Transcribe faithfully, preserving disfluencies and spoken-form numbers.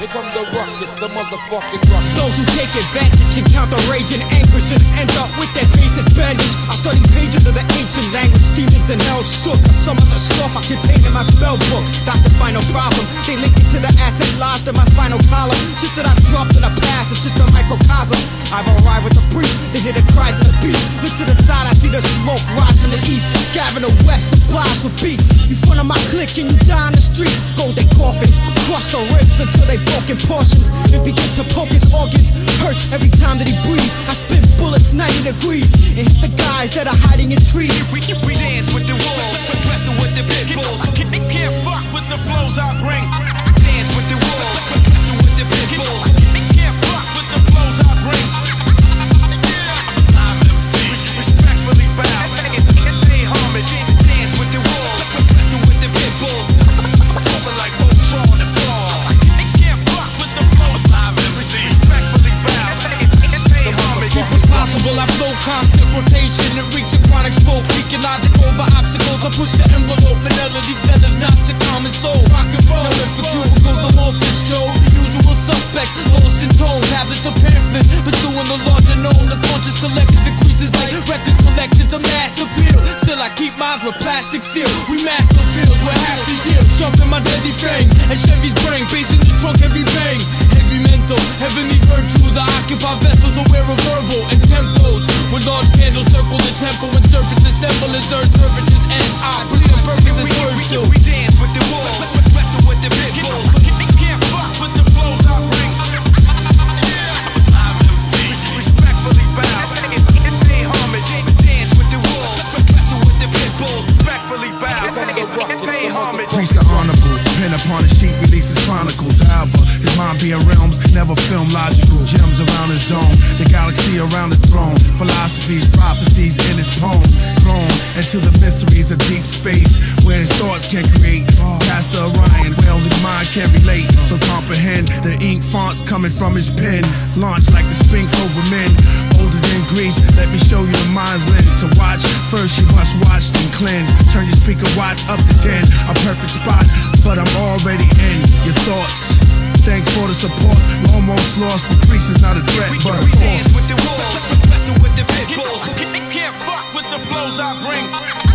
Here come the ruckus, the motherfucking ruckus. Those who take advantage encounter rage and anguish and end up with their faces bandaged. I study pages of the ancient language, demons and hell shook. Some of the stuff I contain in my spell book. Doctors find no problem, they link it to the asset lodged in my spinal column. Shit that I've dropped in the past, it's just a microcosm. I've arrived with the priest, they hear the cries of the beast. Look to the side, I see the smoke rise from the east. Scav in the west, supplies for beats. You front of my clique and you die in the streets. Golden coffins, crush the ribs until they broke in portions. And begin to poke his organs. Hurts every time that he breathes. I spin bullets ninety degrees and hit the guys that are hiding in trees. We, we dance with the wolves, wrestle with the pit bulls. Can't fuck with the flows I bring. Dance with the wolves, wrestle with the pit bulls. Can't fuck with the flows I bring. I'm M C, respectfully bow, pay homage. Dance with the wolves, wrestle with the pit bulls. Moving like Voltron and Paul. Can't fuck with the flows. I'm M C, respectfully bow, pay homage. Keep it possible, I flow constant rotation and reach the chronic smoke. Speaking logic over obstacles, I push the envelope. Vanilla, these fellas not your common soul. Rock and roll, now for cubicles, the morphous Joe. The usual suspect, lost in tone. Tablets to pamphlets, pursuing the larger known. The conscious collective increases like record collections of mass appeal. Still I keep mine with plastic seal. We mask the fields with half the year. Jumping my deadly fang, and Chevy's brain. Bass in the trunk, heavy bang. Heavy mental, heavenly virtues. I occupy vessels aware of verbal and tempos. With large candles circle the temple. When serpents assemble as earth's curvatures end. I bleed in purpose and words still. We dance with the wolves, wrestle with the pit bulls. Can't fuck with the flows I bring. I'm M C, respectfully bow, pay homage. Dance with the wolves, wrestle with the pit bulls. Respectfully bow, pay homage. Priest the honorable, pen upon a sheet releases chronicles. However, his mind being realms, never film logical. Gems around his dome, the galaxy around his throne. Philosophies, prophecies in his poems. Grown into the mysteries of deep space, where his thoughts can create. Pastor Orion, where only the mind can relate. So comprehend the ink fonts coming from his pen. Launch like the Sphinx over men. Older than Greece, let me show you the mind's lens. To watch, first you must watch then cleanse. Turn your speaker watch up to ten. A perfect spot, but I'm already in your thoughts. Thanks for the support. We're almost lost, but priest is not a threat, but a force. Dance with the wolves, wrestle with the pit bulls. Can't fuck with the flows I bring.